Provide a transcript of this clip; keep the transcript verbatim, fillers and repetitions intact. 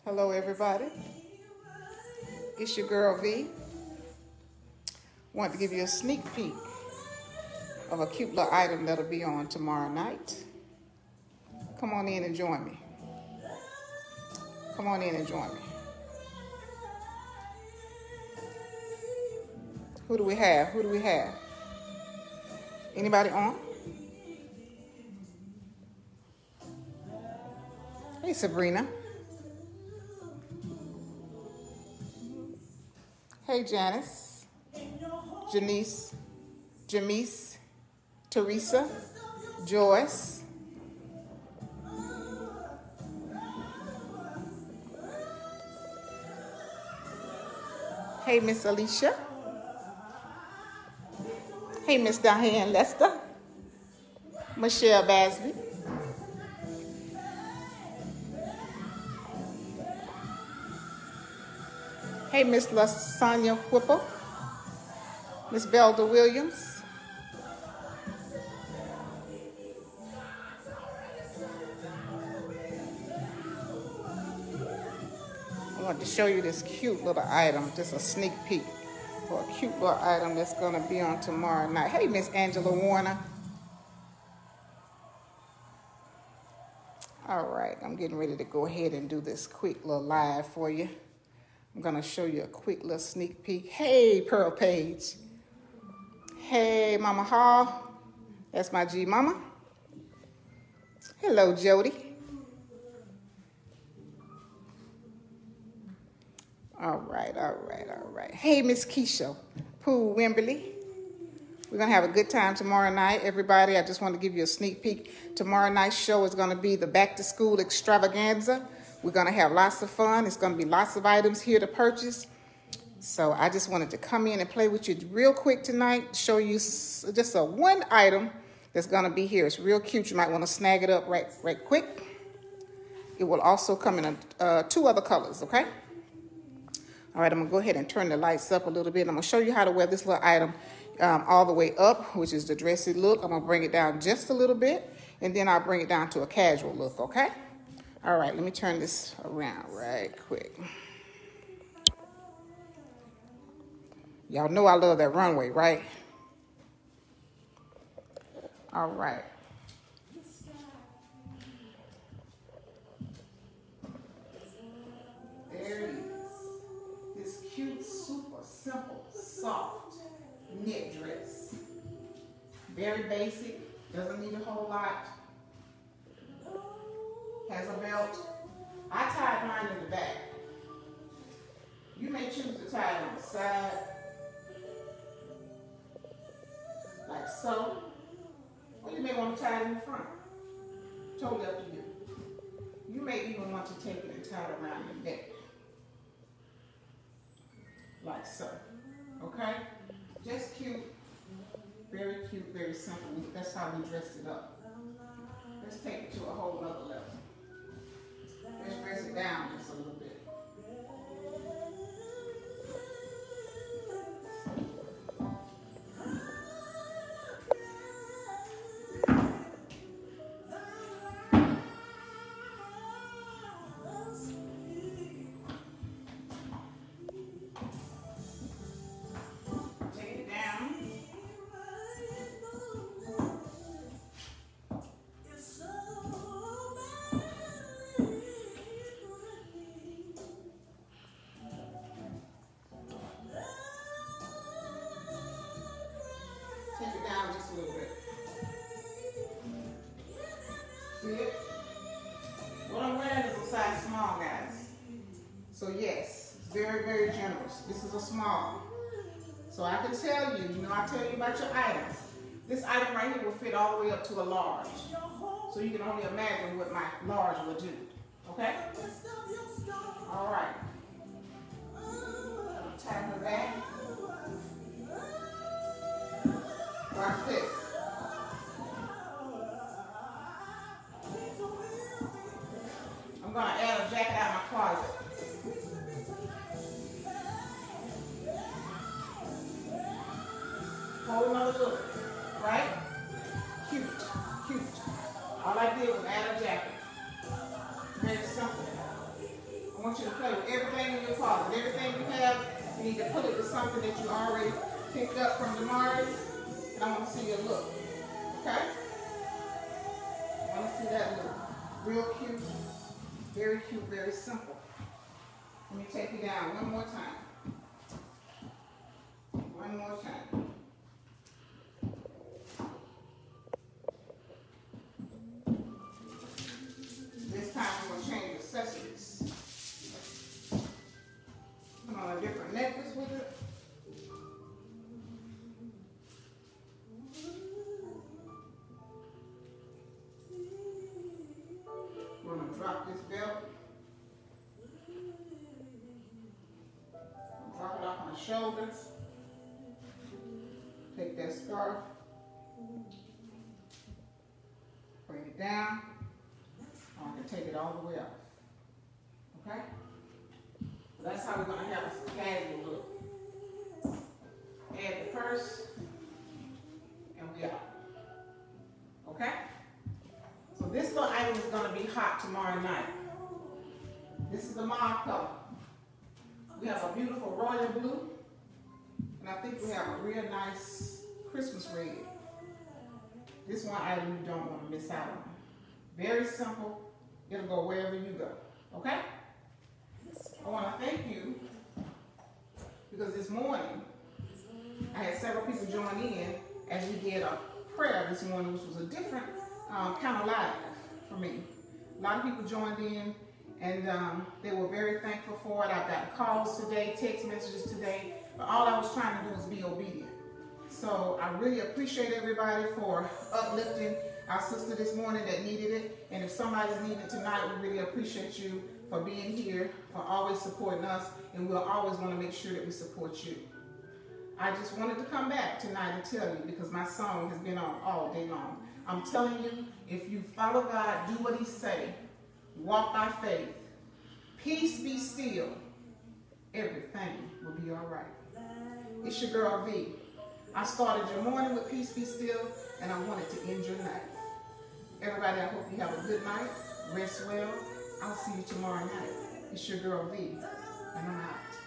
Hello everybody, it's your girl V. Want to give you a sneak peek of a cute little item that'll be on tomorrow night. Come on in and join me. Come on in and join me. Who do we have? Who do we have? Anybody on? Hey Sabrina. Hey Janice, Janice, Jamise, Teresa, Joyce. Hey Miss Alicia. Hey Miss Diane Lester. Michelle Basby. Hey, Miss Sonia Whipple, Miss Velda Williams. I want to show you this cute little item, just a sneak peek for a cute little item that's going to be on tomorrow night. Hey, Miss Angela Warner. All right, I'm getting ready to go ahead and do this quick little live for you. I'm gonna show you a quick little sneak peek. Hey, Pearl Page. Hey, Mama Hall. That's my G Mama. Hello, Jody. All right, all right, all right. Hey, Miss Keisha Pooh Wimberly. We're gonna have a good time tomorrow night, everybody. I just want to give you a sneak peek. Tomorrow night's show is gonna be the Back to School Extravaganza. We're going to have lots of fun. It's going to be lots of items here to purchase. So I just wanted to come in and play with you real quick tonight, show you just a one item that's going to be here. It's real cute. You might want to snag it up right, right quick. It will also come in a, uh, two other colors, okay? All right, I'm going to go ahead and turn the lights up a little bit. I'm going to show you how to wear this little item um, all the way up, which is the dressy look. I'm going to bring it down just a little bit, and then I'll bring it down to a casual look, okay? All right, let me turn this around right quick. Y'all know I love that runway, right? All right. There it is. This cute, super simple, soft knit dress. Very basic, doesn't need a whole lot. Has a belt. I tied mine in the back. You may choose to tie it on the side, like so, or you may want to tie it in the front. Totally up to you. You may even want to take it and tie it around your neck, like so. Okay? Just cute, very cute, very simple. That's how we dressed it up. Let's take it to a whole nother level. Let's press it down just a little bit. Take it down. Take it down just a little bit. See it? What I'm wearing is a size small, guys. So yes, it's very, very generous. This is a small. So I can tell you, you know, I tell you about your items. This item right here will fit all the way up to a large. So you can only imagine what my large will do. Okay? All right. Tie her back. Watch this. I'm going to add a jacket out of my closet. Whole nother look, right? Cute, cute. All I did was add a jacket. Very simple. I want you to play with everything in your closet. Everything you have, you need to put it with something that you already picked up from Daemarii. And I want to see your look. Okay? I want to see that look. Real cute. Very cute, very simple. Let me take you down one more time. One more time. This time I'm going to change accessories. Put on a different necklace with it. We're going to drop this belt. Drop it off my shoulders. Take that scarf. Bring it down. I can take it all the way up. Okay? So that's how we're going to have a casual look. Add the purse, and we out. Okay? So this little item is going to be hot tomorrow night. This is the mauve color. We have a beautiful royal blue, and I think we have a real nice Christmas red. This one item you don't want to miss out on. Very simple. It'll go wherever you go. Okay? I want to thank you because this morning I had several people join in as we did a prayer this morning, which was a different um, kind of live for me. A lot of people joined in, and um, they were very thankful for it. I got calls today, text messages today, but all I was trying to do was be obedient. So I really appreciate everybody for uplifting our sister this morning that needed it. And if somebody's needing it tonight, we really appreciate you for being here, for always supporting us, and we'll always want to make sure that we support you. I just wanted to come back tonight and tell you, because my song has been on all day long. I'm telling you, if you follow God, do what he say, walk by faith, peace be still, everything will be all right. It's your girl V. I started your morning with peace be still, and I wanted to end your night. Everybody, I hope you have a good night. Rest well. I'll see you tomorrow night. It's your girl V, and I'm out.